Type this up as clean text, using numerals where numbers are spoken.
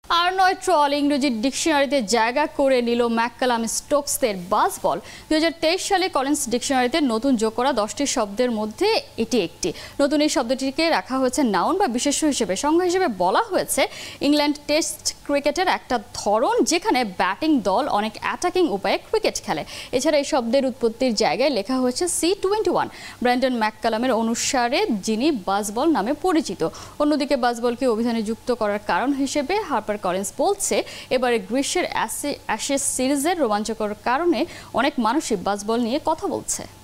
আর নয় ট্রল ইংরেজি ডিকশনারিতে জায়গা করে নিল ম্যাককালাম স্টোকসের বাসবল। 2023 সালে কলিন্স ডিকশনারিতে নতুন যোগ করা 10টি শব্দের মধ্যে এটি একটি। নতুন এই শব্দটিকে রাখা হয়েছে নাউন বা বিশেষ্য হিসেবে। সংজ্ঞা হিসেবে বলা হয়েছে ইংল্যান্ড টেস্ট ক্রিকেটের একটা ধরন যেখানে ব্যাটিং দল অনেক অ্যাটাকিং উপায়ে ক্রিকেট খেলে। এছাড়া এই শব্দের উৎপত্তির জায়গায় লেখা হয়েছে C21 ব্র্যান্ডন ম্যাককালামের অনুসারে, যিনি বাসবল নামে পরিচিত। অন্যদিকে বাসবলকে অভিধানে যুক্ত করার কারণ হিসেবে হার্পার কলিন্স বলছে, এবারে গ্রীষ্মের অ্যাশেজ সিরিজের রোমাঞ্চকর কারণে অনেক মানুষই বাসবল নিয়ে কথা বলছে।